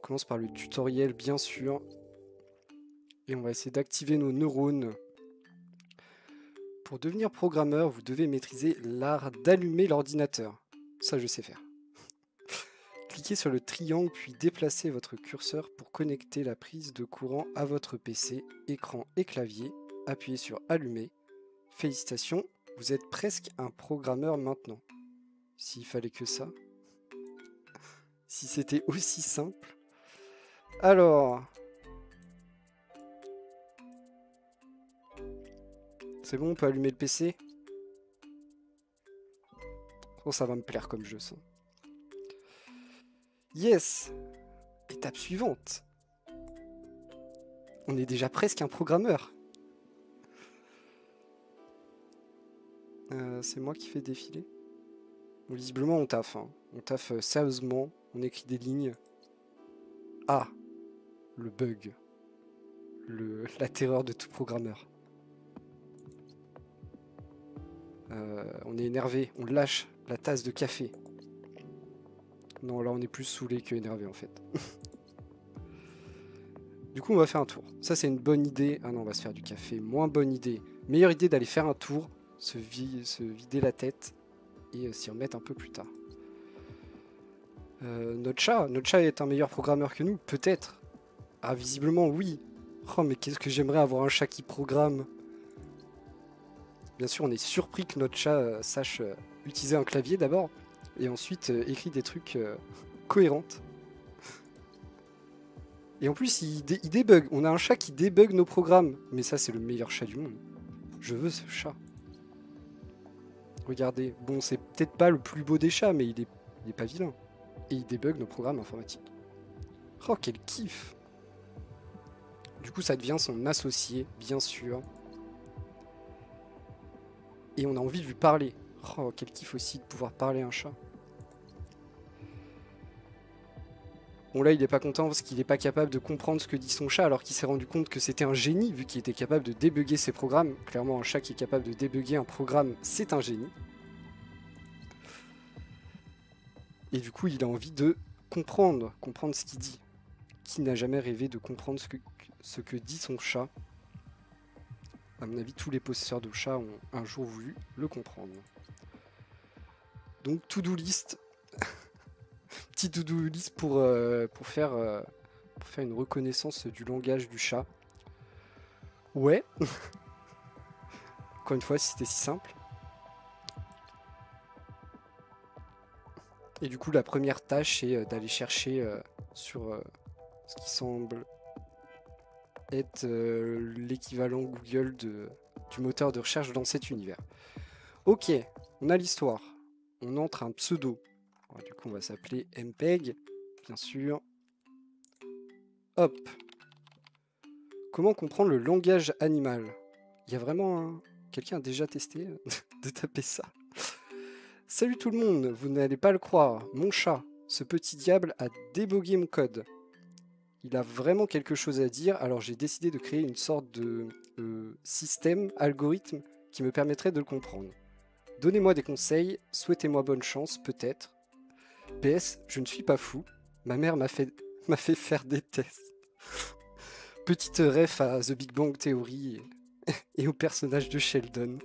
commence par le tutoriel, bien sûr. Et on va essayer d'activer nos neurones. Pour devenir programmeur, vous devez maîtriser l'art d'allumer l'ordinateur. Ça, je sais faire. Cliquez sur le triangle puis déplacez votre curseur pour connecter la prise de courant à votre PC, écran et clavier. Appuyez sur Allumer. Félicitations, vous êtes presque un programmeur maintenant. S'il fallait que ça. Si c'était aussi simple. Alors... C'est bon, on peut allumer le PC? Oh, ça va me plaire comme jeu, ça. Yes! Étape suivante. On est déjà presque un programmeur. C'est moi qui fais défiler. Bon, visiblement, on taffe. Hein. On taffe sérieusement. On écrit des lignes. Ah! Le bug. La terreur de tout programmeur. On est énervé. On lâche la tasse de café. Non, là, on est plus saoulé que énervé, en fait. Du coup, on va faire un tour. Ça, c'est une bonne idée. Ah non, on va se faire du café. Moins bonne idée. Meilleure idée d'aller faire un tour, se vider la tête et s'y remettre un peu plus tard. Notre chat est un meilleur programmeur que nous, peut-être. Ah, visiblement, oui. Oh, mais qu'est-ce que j'aimerais avoir un chat qui programme. Bien sûr, on est surpris que notre chat sache utiliser un clavier d'abord, et ensuite écrit des trucs cohérentes. Et en plus, il débug. On a un chat qui débug nos programmes. Mais ça, c'est le meilleur chat du monde. Je veux ce chat. Regardez. Bon, c'est peut-être pas le plus beau des chats, mais il est pas vilain. Et il débug nos programmes informatiques. Oh, quel kiff! Du coup, ça devient son associé, bien sûr. Et on a envie de lui parler. Oh, quel kiff aussi de pouvoir parler à un chat. Bon, là, il est pas content parce qu'il n'est pas capable de comprendre ce que dit son chat, alors qu'il s'est rendu compte que c'était un génie, vu qu'il était capable de débugger ses programmes. Clairement, un chat qui est capable de débugger un programme, c'est un génie. Et du coup, il a envie de comprendre ce qu'il dit. Qui n'a jamais rêvé de comprendre ce que dit son chat? À mon avis, tous les possesseurs de chats ont un jour voulu le comprendre. Donc, to-do list. Petit to-do list pour faire une reconnaissance du langage du chat. Ouais. Encore une fois, si c'était si simple. Et du coup, la première tâche, c'est d'aller chercher sur ce qui semble être l'équivalent Google du moteur de recherche dans cet univers. Ok, on a l'histoire. On entre un pseudo. Alors, du coup, on va s'appeler MPEG, bien sûr. Hop. Comment comprendre le langage animal? Il y a vraiment quelqu'un a déjà testé de taper ça. Salut tout le monde, vous n'allez pas le croire, mon chat, ce petit diable a débogué mon code. Il a vraiment quelque chose à dire, alors j'ai décidé de créer une sorte de système, algorithme, qui me permettrait de le comprendre. Donnez-moi des conseils, souhaitez-moi bonne chance, peut-être. PS, je ne suis pas fou, ma mère m'a fait faire des tests. Petite ref à The Big Bang Theory et au personnage de Sheldon.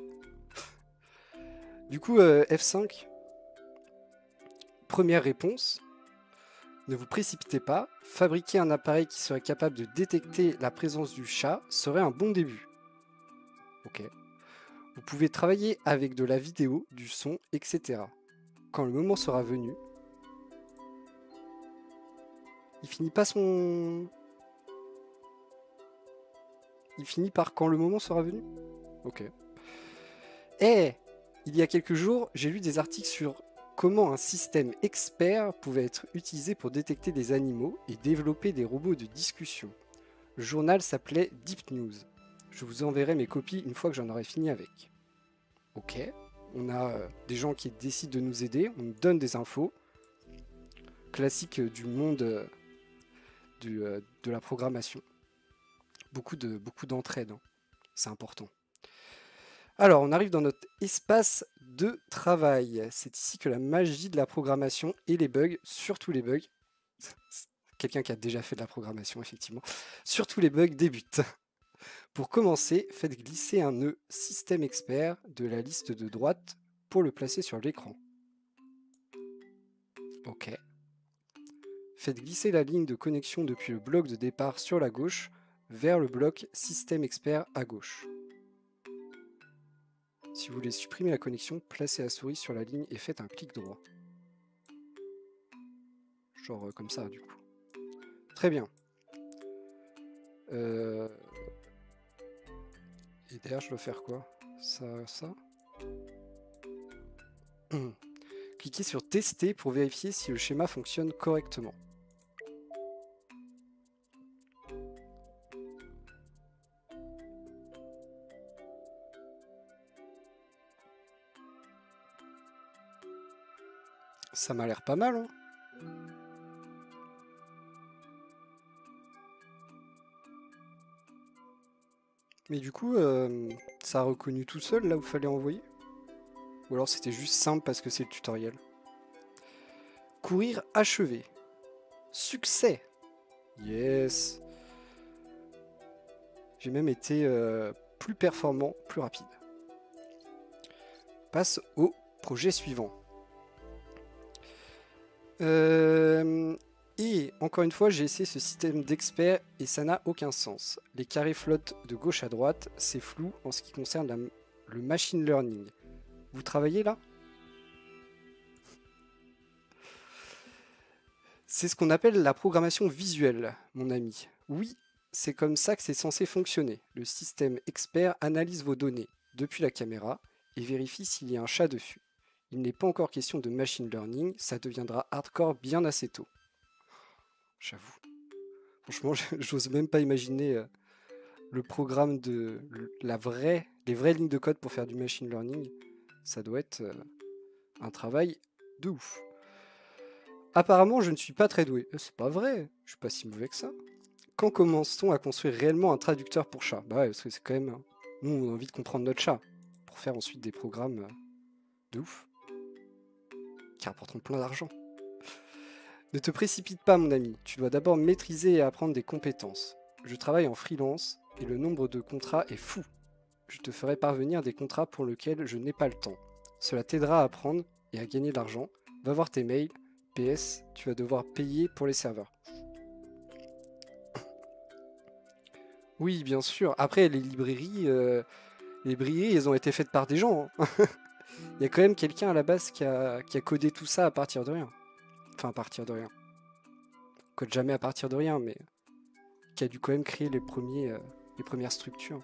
Du coup, F5, première réponse. Ne vous précipitez pas, fabriquer un appareil qui serait capable de détecter la présence du chat serait un bon début. Ok. Vous pouvez travailler avec de la vidéo, du son, etc. Quand le moment sera venu... Il finit pas son... Il finit par quand le moment sera venu? Ok. Eh! Il y a quelques jours, j'ai lu des articles sur comment un système expert pouvait être utilisé pour détecter des animaux et développer des robots de discussion. Le journal s'appelait Deep News. Je vous enverrai mes copies une fois que j'en aurai fini avec. Ok, on a des gens qui décident de nous aider, on nous donne des infos. Classique du monde de la programmation. Beaucoup d'entraide, hein. C'est important. Alors, on arrive dans notre espace de travail. C'est ici que la magie de la programmation et les bugs, surtout les bugs, quelqu'un qui a déjà fait de la programmation, effectivement. Surtout les bugs débutent. Pour commencer, faites glisser un nœud système expert de la liste de droite pour le placer sur l'écran. Ok. Faites glisser la ligne de connexion depuis le bloc de départ sur la gauche vers le bloc système expert à gauche. Si vous voulez supprimer la connexion, placez la souris sur la ligne et faites un clic droit. Genre comme ça, du coup. Très bien. Et derrière, je dois faire quoi? Ça. Cliquez sur tester pour vérifier si le schéma fonctionne correctement. Ça m'a l'air pas mal, hein. Mais du coup, ça a reconnu tout seul là où il fallait envoyer? Ou alors c'était juste simple parce que c'est le tutoriel? Courir achevé. Succès! Yes! J'ai même été plus performant, plus rapide. Passe au projet suivant. Et encore une fois, j'ai essayé ce système d'experts et ça n'a aucun sens. Les carrés flottent de gauche à droite, c'est flou en ce qui concerne le machine learning. Vous travaillez là? C'est ce qu'on appelle la programmation visuelle, mon ami. Oui, c'est comme ça que c'est censé fonctionner. Le système expert analyse vos données depuis la caméra et vérifie s'il y a un chat dessus. Il n'est pas encore question de machine learning, ça deviendra hardcore bien assez tôt. J'avoue. Franchement, j'ose même pas imaginer le programme de les vraies lignes de code pour faire du machine learning. Ça doit être un travail de ouf. Apparemment, je ne suis pas très doué. C'est pas vrai, je suis pas si mauvais que ça. Quand commence-t-on à construire réellement un traducteur pour chat? Bah ouais, parce que c'est quand même... Nous, on a envie de comprendre notre chat, pour faire ensuite des programmes de ouf, qui rapporteront plein d'argent. Ne te précipite pas, mon ami. Tu dois d'abord maîtriser et apprendre des compétences. Je travaille en freelance, et le nombre de contrats est fou. Je te ferai parvenir des contrats pour lesquels je n'ai pas le temps. Cela t'aidera à apprendre et à gagner de l'argent. Va voir tes mails. PS, tu vas devoir payer pour les serveurs. Oui, bien sûr. Après, les librairies, elles ont été faites par des gens, hein. Il y a quand même quelqu'un à la base qui a codé tout ça à partir de rien. Enfin, à partir de rien. Code jamais à partir de rien, mais qui a dû quand même créer les premières structures.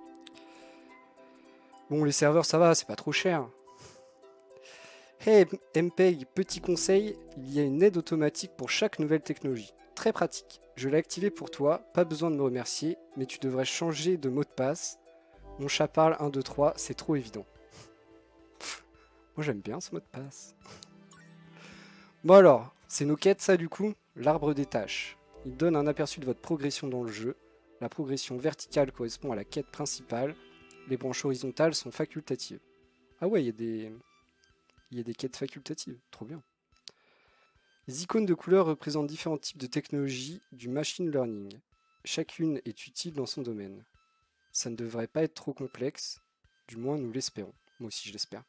Bon, les serveurs, ça va, c'est pas trop cher. Hey MPEG, petit conseil, il y a une aide automatique pour chaque nouvelle technologie. Très pratique. Je l'ai activé pour toi, pas besoin de me remercier, mais tu devrais changer de mot de passe. Mon chat parle 1, 2, 3, c'est trop évident. Moi j'aime bien ce mot de passe. Bon alors, c'est nos quêtes ça du coup. L'arbre des tâches. Il donne un aperçu de votre progression dans le jeu. La progression verticale correspond à la quête principale. Les branches horizontales sont facultatives. Ah ouais, il y a des quêtes facultatives. Trop bien. Les icônes de couleurs représentent différents types de technologies du machine learning. Chacune est utile dans son domaine. Ça ne devrait pas être trop complexe. Du moins, nous l'espérons. Moi aussi, je l'espère.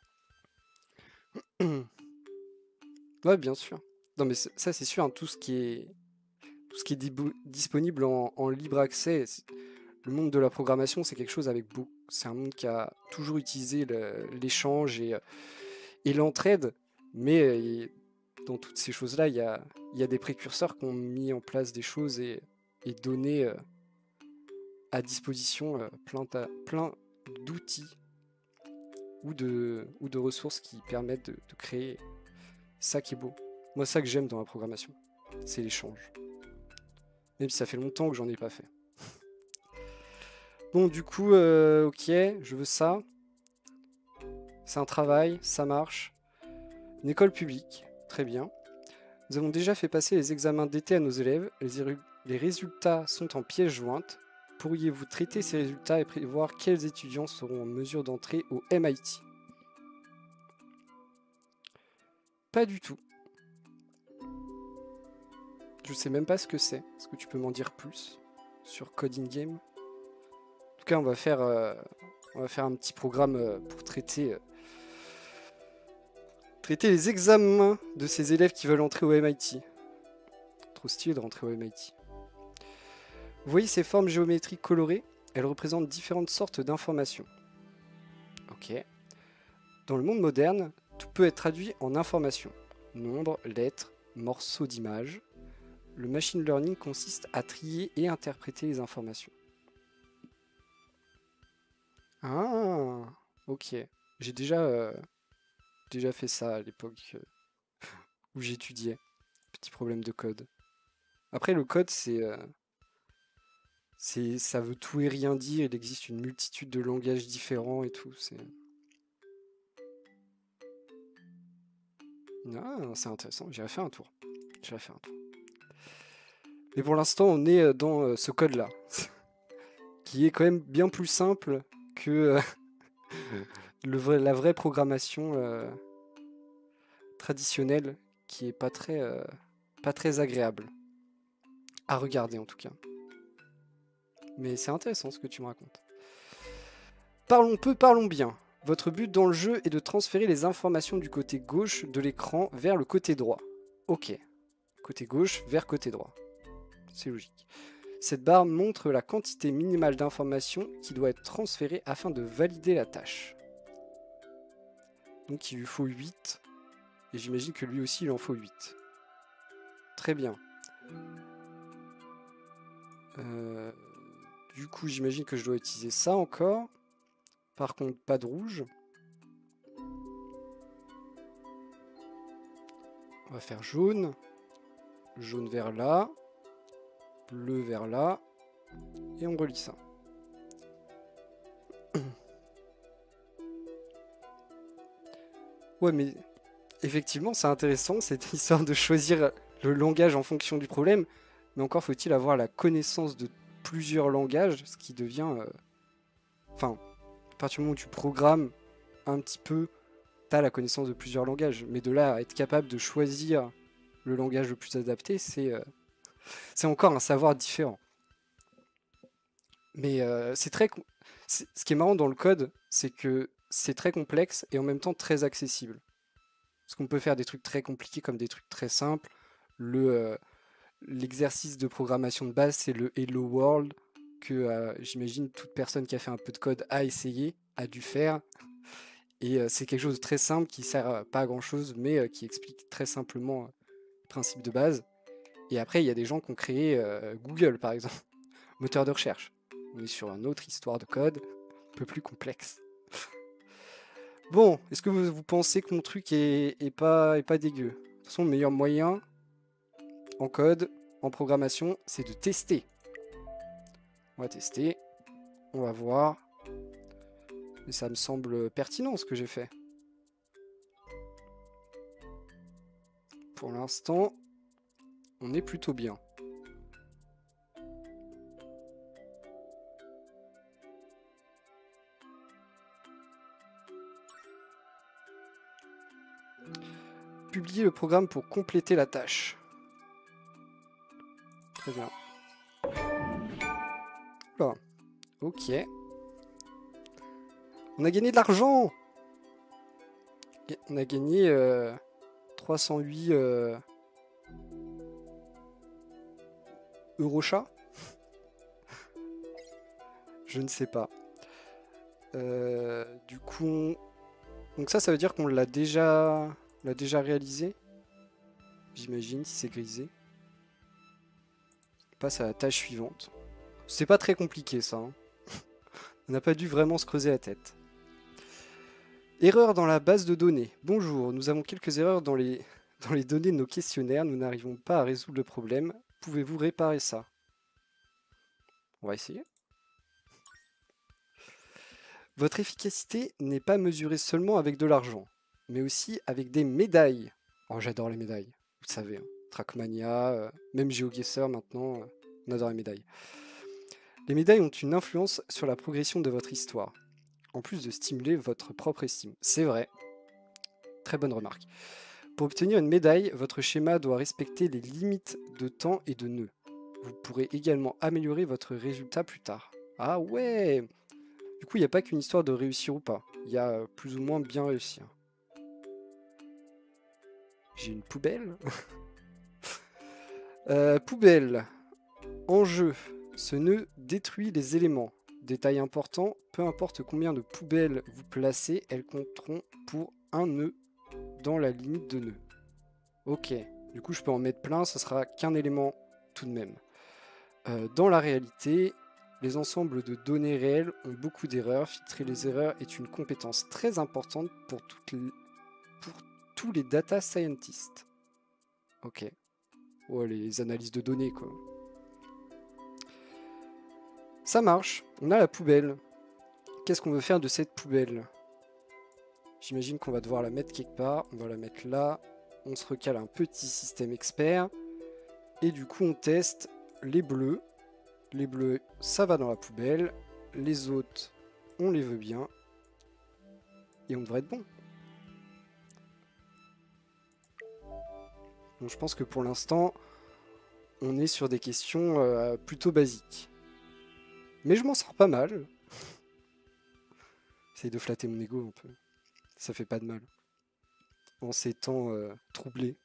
Ouais, bien sûr. Non, mais ça, c'est sûr, hein, tout ce qui est disponible en libre accès. Le monde de la programmation, c'est quelque chose avec beaucoup. C'est un monde qui a toujours utilisé l'échange et l'entraide, mais dans toutes ces choses-là, il y a des précurseurs qui ont mis en place des choses et donné à disposition plein d'outils ou de ressources qui permettent de créer ça qui est beau. Moi, ça que j'aime dans la programmation, c'est l'échange. Même si ça fait longtemps que j'en ai pas fait. Bon, du coup, ok, je veux ça. C'est un travail, ça marche. Une école publique, très bien. Nous avons déjà fait passer les examens d'été à nos élèves. Les résultats sont en pièce jointe. Pourriez-vous traiter ces résultats et prévoir quels étudiants seront en mesure d'entrer au MIT? Pas du tout. Je sais même pas ce que c'est. Est-ce que tu peux m'en dire plus sur Code in Game? En tout cas, on va faire un petit programme pour traiter les examens de ces élèves qui veulent entrer au MIT. Trop stylé de rentrer au MIT. Vous voyez ces formes géométriques colorées? Elles représentent différentes sortes d'informations. Ok. Dans le monde moderne, tout peut être traduit en informations. Nombres, lettres, morceaux d'images. Le machine learning consiste à trier et interpréter les informations. Ah, ok. J'ai déjà fait ça à l'époque où j'étudiais. Petit problème de code. Après, le code, ça veut tout et rien dire. Il existe une multitude de langages différents et tout. Ah, c'est intéressant. J'irai faire un tour. Mais pour l'instant, on est dans ce code-là, qui est quand même bien plus simple que la vraie programmation traditionnelle, qui est pas très agréable à regarder en tout cas. Mais c'est intéressant ce que tu me racontes. Parlons peu, parlons bien. Votre but dans le jeu est de transférer les informations du côté gauche de l'écran vers le côté droit. Ok. Côté gauche vers côté droit. C'est logique. Cette barre montre la quantité minimale d'informations qui doit être transférée afin de valider la tâche. Donc il lui faut 8. Et j'imagine que lui aussi il en faut 8. Très bien. Du coup j'imagine que je dois utiliser ça encore. Par contre pas de rouge. On va faire jaune. Jaune vers là. Bleu vers là. Et on relie ça. Ouais, mais effectivement, c'est intéressant cette histoire de choisir le langage en fonction du problème. Mais encore faut-il avoir la connaissance de plusieurs langages, ce qui devient... Enfin, à partir du moment où tu programmes un petit peu, tu as la connaissance de plusieurs langages. Mais de là à être capable de choisir le langage le plus adapté, c'est encore un savoir différent. Mais c'est très... Ce qui est marrant dans le code, c'est que c'est très complexe et en même temps très accessible. Parce qu'on peut faire des trucs très compliqués comme des trucs très simples. L'exercice de programmation de base, c'est le Hello World, que j'imagine toute personne qui a fait un peu de code a essayé, a dû faire. Et c'est quelque chose de très simple qui sert pas à grand chose, mais qui explique très simplement le principe de base. Et après, il y a des gens qui ont créé Google, par exemple, moteur de recherche. On est sur une autre histoire de code, un peu plus complexe. Bon, est-ce que vous pensez que mon truc est pas dégueu? De toute façon, le meilleur moyen en code, en programmation, c'est de tester. On va tester, on va voir. Mais ça me semble pertinent ce que j'ai fait. Pour l'instant, on est plutôt bien. Publier le programme pour compléter la tâche. Très bien. Là. Ok. On a gagné de l'argent. On a gagné 308 Eurochat. Je ne sais pas. Du coup, donc ça veut dire qu'on l'a déjà réalisé. J'imagine si c'est grisé. On passe à la tâche suivante. C'est pas très compliqué ça. Hein. On n'a pas dû vraiment se creuser la tête. Erreur dans la base de données. Bonjour, nous avons quelques erreurs dans les données de nos questionnaires. Nous n'arrivons pas à résoudre le problème. Pouvez-vous réparer ça? On va essayer. Votre efficacité n'est pas mesurée seulement avec de l'argent, mais aussi avec des médailles. Oh, j'adore les médailles, vous le savez. Hein. Trackmania, même GeoGuessr maintenant, on adore les médailles. Les médailles ont une influence sur la progression de votre histoire, en plus de stimuler votre propre estime. C'est vrai. Très bonne remarque. Pour obtenir une médaille, votre schéma doit respecter les limites de temps et de nœuds. Vous pourrez également améliorer votre résultat plus tard. Ah ouais! Du coup, il n'y a pas qu'une histoire de réussir ou pas. Il y a plus ou moins bien réussir. J'ai une poubelle. Poubelle. En jeu, ce nœud détruit les éléments. Détail important, peu importe combien de poubelles vous placez, elles compteront pour un nœud dans la limite de nœuds. Ok, du coup je peux en mettre plein, ça sera qu'un élément tout de même. Dans la réalité, les ensembles de données réelles ont beaucoup d'erreurs. Filtrer les erreurs est une compétence très importante pour tous les data scientists. Ok. Ouais, les analyses de données, quoi. Ça marche. On a la poubelle. Qu'est-ce qu'on veut faire de cette poubelle? J'imagine qu'on va devoir la mettre quelque part. On va la mettre là. On se recale un petit système expert. Et du coup, on teste les bleus. Les bleus, ça va dans la poubelle. Les autres, on les veut bien. Et on devrait être bon. Donc je pense que pour l'instant, on est sur des questions plutôt basiques. Mais je m'en sors pas mal. J'essaie de flatter mon ego un peu. Ça fait pas de mal. En ces temps troublés.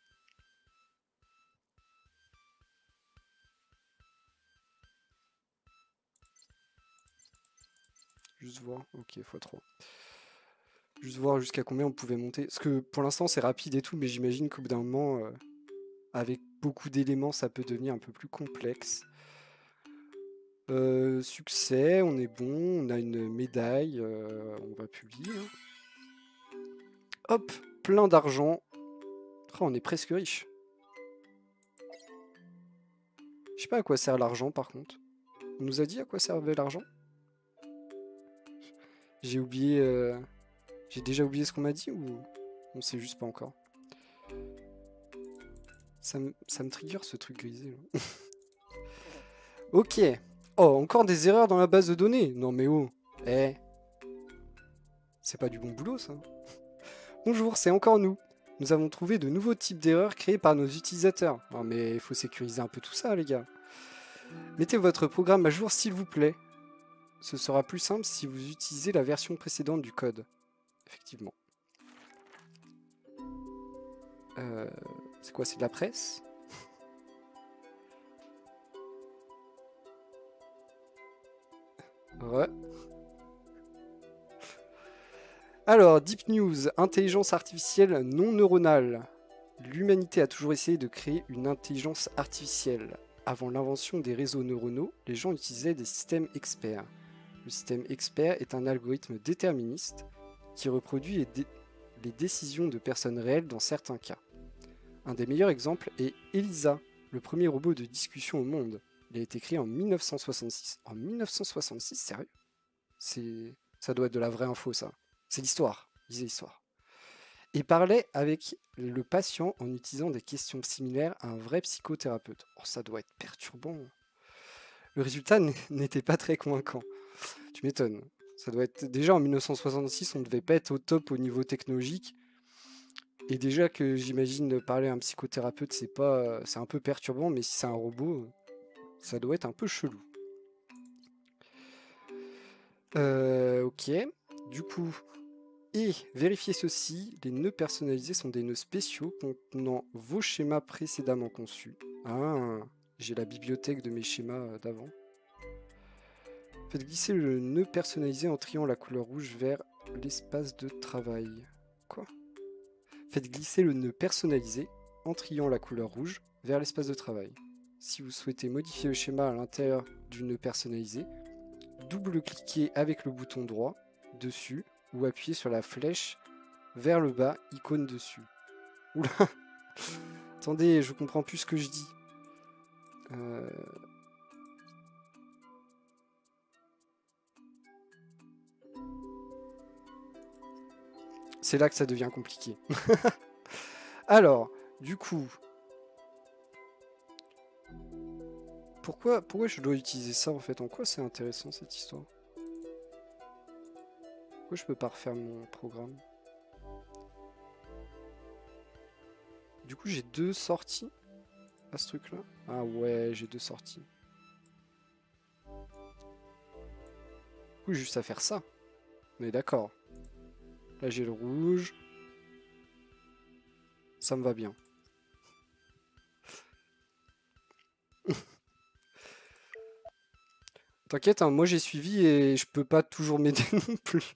Juste voir. Ok, x3. Juste voir jusqu'à combien on pouvait monter. Parce que pour l'instant, c'est rapide et tout, mais j'imagine qu'au bout d'un moment, avec beaucoup d'éléments, ça peut devenir un peu plus complexe. Succès, on est bon, on a une médaille, on va publier. Hein. Hop, plein d'argent. Oh, on est presque riche. Je sais pas à quoi sert l'argent par contre. On nous a dit à quoi servait l'argent? J'ai oublié. J'ai déjà oublié ce qu'on m'a dit ou on sait juste pas encore? Ça me trigger ce truc grisé. Là. Ok. Oh, encore des erreurs dans la base de données. Non mais oh. Eh. C'est pas du bon boulot ça. Bonjour, c'est encore nous. Nous avons trouvé de nouveaux types d'erreurs créés par nos utilisateurs. Non mais il faut sécuriser un peu tout ça les gars. Mettez votre programme à jour s'il vous plaît. Ce sera plus simple si vous utilisez la version précédente du code. Effectivement. C'est quoi, c'est de la presse? Ouais. Alors, Deep News, intelligence artificielle non neuronale. L'humanité a toujours essayé de créer une intelligence artificielle. Avant l'invention des réseaux neuronaux, les gens utilisaient des systèmes experts. Le système expert est un algorithme déterministe qui reproduit les décisions de personnes réelles dans certains cas. Un des meilleurs exemples est Elisa, le premier robot de discussion au monde. Il a été créé en 1966. En 1966, sérieux? Ça doit être de la vraie info, ça. C'est l'histoire, disait l'histoire. Et parlait avec le patient en utilisant des questions similaires à un vrai psychothérapeute. Oh, ça doit être perturbant. Le résultat n'était pas très convaincant. Tu m'étonnes. Ça doit être... Déjà, en 1966, on ne devait pas être au top au niveau technologique. Et déjà que j'imagine parler à un psychothérapeute, c'est un peu perturbant, mais si c'est un robot, ça doit être un peu chelou. Ok. Du coup, et vérifiez ceci, les nœuds personnalisés sont des nœuds spéciaux contenant vos schémas précédemment conçus. Ah, j'ai la bibliothèque de mes schémas d'avant. Faites glisser le nœud personnalisé en triant la couleur rouge vers l'espace de travail. Quoi? Faites glisser le nœud personnalisé en triant la couleur rouge vers l'espace de travail. Si vous souhaitez modifier le schéma à l'intérieur du nœud personnalisé, double-cliquez avec le bouton droit dessus ou appuyez sur la flèche vers le bas, icône dessus. Oula. Attendez, je comprends plus ce que je dis. C'est là que ça devient compliqué. Alors, du coup... Pourquoi je dois utiliser ça en fait? En quoi c'est intéressant cette histoire? Pourquoi je peux pas refaire mon programme? coup, j'ai 2 sorties à ce truc-là. Ah ouais, j'ai 2 sorties. Du coup, juste à faire ça. Mais d'accord. Là, j'ai le rouge. Ça me va bien. T'inquiète, hein, moi j'ai suivi et je peux pas toujours m'aider non plus.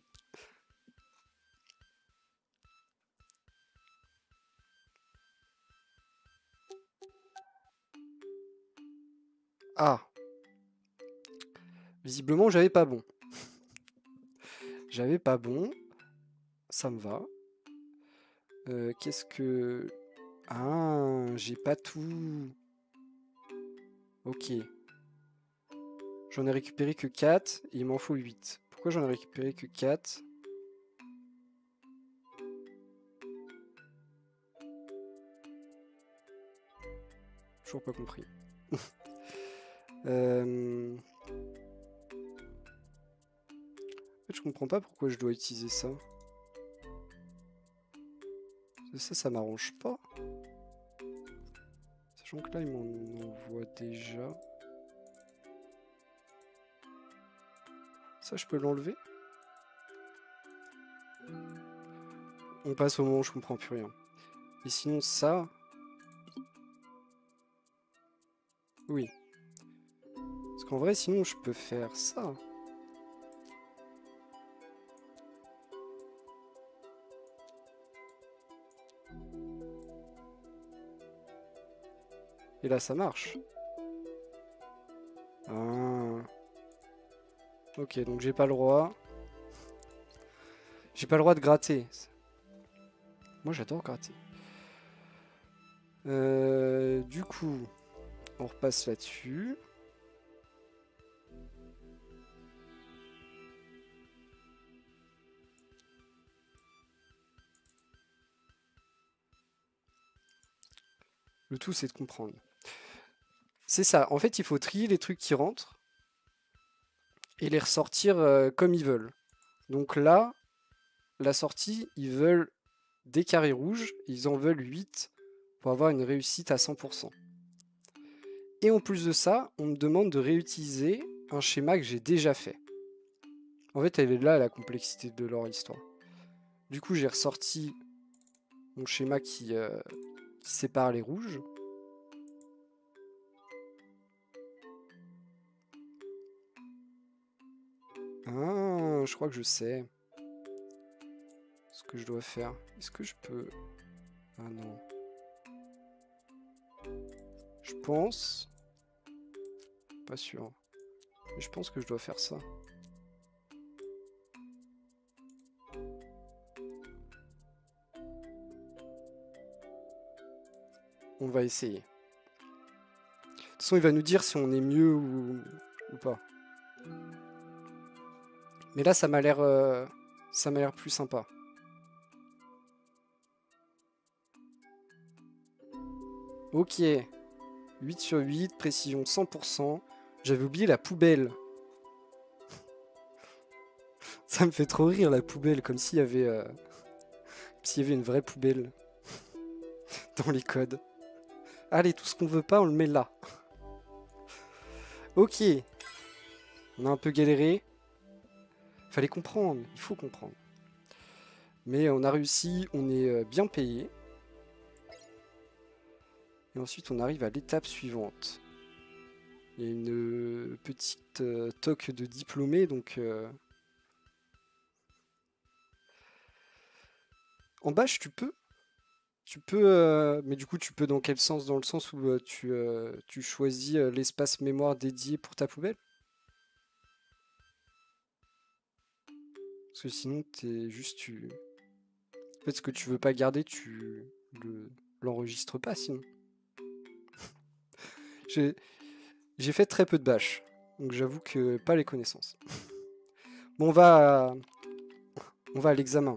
Ah. Visiblement, j'avais pas bon. J'avais pas bon. Ça me va. Qu'est-ce que... Ah, j'ai pas tout. Ok. J'en ai récupéré que 4 et il m'en faut 8. Pourquoi j'en ai récupéré que 4? Toujours pas compris. En fait, je comprends pas pourquoi je dois utiliser ça. Ça m'arrange pas. Sachant que là, il m'en envoie déjà. Ça, je peux l'enlever? On passe au moment où je comprends plus rien. Et sinon, ça... Oui. Parce qu'en vrai, sinon, je peux faire ça. Et là, ça marche. Ah. Ok, donc j'ai pas le droit. J'ai pas le droit de gratter. Moi, j'adore gratter. Du coup, on repasse là-dessus. Le tout, c'est de comprendre. C'est ça. En fait, il faut trier les trucs qui rentrent et les ressortir comme ils veulent. Donc là, la sortie, ils veulent des carrés rouges. Ils en veulent 8 pour avoir une réussite à 100%. Et en plus de ça, on me demande de réutiliser un schéma que j'ai déjà fait. En fait, elle est là la complexité de leur histoire. Du coup, j'ai ressorti mon schéma qui sépare les rouges. Ah, je crois que je sais ce que je dois faire. Est-ce que je peux... Ah non. Je pense... Pas sûr. Mais je pense que je dois faire ça. On va essayer. De toute façon, il va nous dire si on est mieux ou pas. Mais là, ça m'a l'air plus sympa. Ok. 8 sur 8, précision 100%. J'avais oublié la poubelle. Ça me fait trop rire la poubelle, comme s'il y avait une vraie poubelle dans les codes. Allez, tout ce qu'on veut pas, on le met là. Ok. On a un peu galéré. Fallait comprendre, il faut comprendre. Mais on a réussi, on est bien payé. Et ensuite, on arrive à l'étape suivante. Il y a une petite toque de diplômé, donc... En bâche, tu peux. Tu peux, mais du coup, tu peux dans quel sens? Dans le sens où tu choisis l'espace mémoire dédié pour ta poubelle? Parce que sinon, t'es juste... En fait, ce que tu veux pas garder, tu l'enregistres pas, sinon. J'ai fait très peu de bâches, donc j'avoue que pas les connaissances. Bon, on va à l'examen.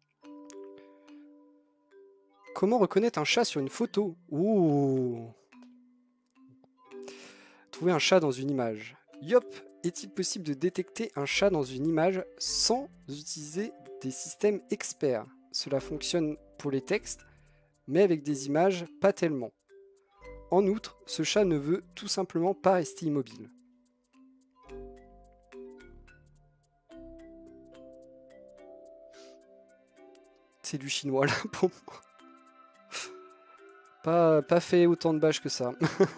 Comment reconnaître un chat sur une photo? Ouh. Trouver un chat dans une image. Yop, est-il possible de détecter un chat dans une image sans utiliser des systèmes experts? Cela fonctionne pour les textes, mais avec des images, pas tellement. En outre, ce chat ne veut tout simplement pas rester immobile. C'est du chinois là pour moi. Pas fait autant de bâches que ça.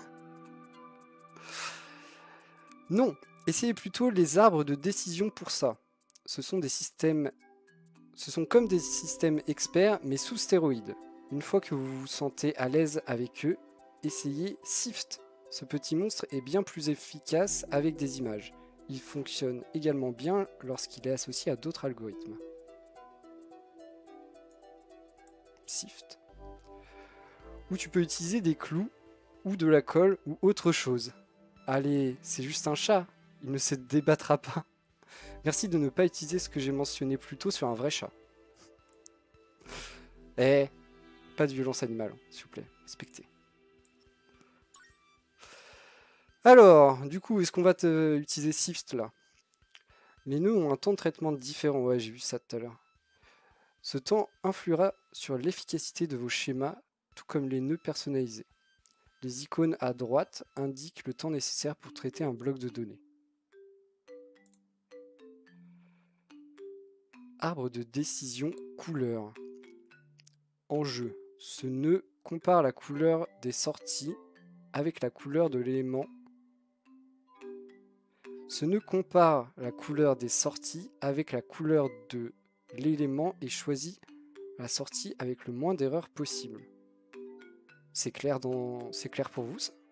Non, essayez plutôt les arbres de décision pour ça. Ce sont comme des systèmes experts, mais sous stéroïdes. Une fois que vous vous sentez à l'aise avec eux, essayez Sift. Ce petit monstre est bien plus efficace avec des images. Il fonctionne également bien lorsqu'il est associé à d'autres algorithmes. Sift. Ou tu peux utiliser des clous, ou de la colle, ou autre chose. Allez, c'est juste un chat, il ne se débattra pas. Merci de ne pas utiliser ce que j'ai mentionné plus tôt sur un vrai chat. Eh, pas de violence animale, s'il vous plaît, respectez. Alors, du coup, est-ce qu'on va utiliser Sift là? Les nœuds ont un temps de traitement différent, ouais, j'ai vu ça tout à l'heure. Ce temps influera sur l'efficacité de vos schémas, tout comme les nœuds personnalisés. Les icônes à droite indiquent le temps nécessaire pour traiter un bloc de données. Arbre de décision couleur. Enjeu. Ce nœud compare la couleur des sorties avec la couleur de l'élément. Ce nœud compare la couleur des sorties avec la couleur de l'élément et choisit la sortie avec le moins d'erreurs possible. C'est clair pour vous ça?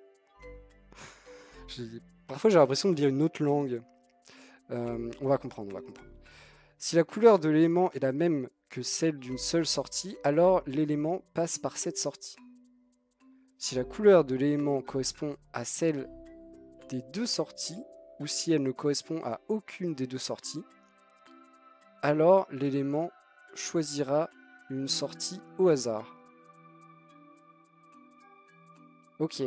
Parfois j'ai l'impression de lire une autre langue. On va comprendre. Si la couleur de l'élément est la même que celle d'une seule sortie, alors l'élément passe par cette sortie. Si la couleur de l'élément correspond à celle des deux sorties, ou si elle ne correspond à aucune des deux sorties, alors l'élément choisira une sortie au hasard. Ok.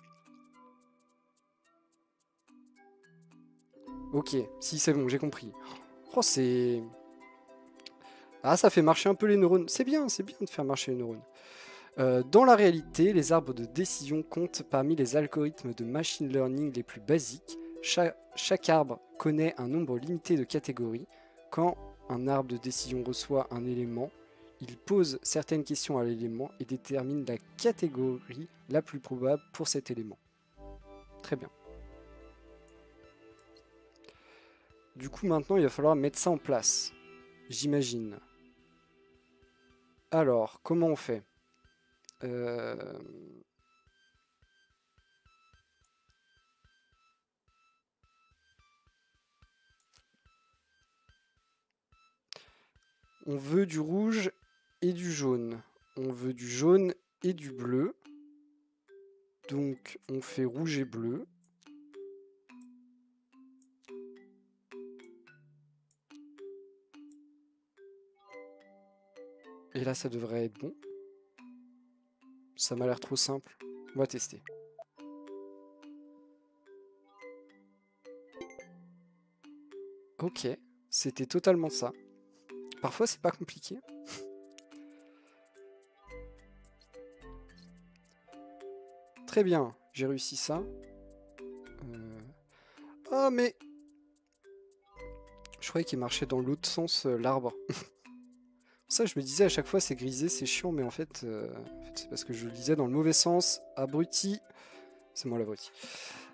Ok, si c'est bon, j'ai compris. Oh, c'est... Ah, ça fait marcher un peu les neurones. C'est bien de faire marcher les neurones. Dans la réalité, les arbres de décision comptent parmi les algorithmes de machine learning les plus basiques. Chaque arbre connaît un nombre limité de catégories. Quand un arbre de décision reçoit un élément, il pose certaines questions à l'élément et détermine la catégorie la plus probable pour cet élément. Très bien. Du coup, maintenant, il va falloir mettre ça en place. J'imagine. Alors, comment on fait? On veut du rouge et du jaune. On veut du jaune et du bleu. Donc, on fait rouge et bleu. Et là, ça devrait être bon. Ça m'a l'air trop simple. On va tester. Ok, c'était totalement ça. Parfois, c'est pas compliqué. Très bien, j'ai réussi ça. Oh, mais... Je croyais qu'il marchait dans l'autre sens, l'arbre. Ça, je me disais à chaque fois, c'est grisé, c'est chiant, mais en fait c'est parce que je le disais dans le mauvais sens. Abruti. C'est moi l'abruti.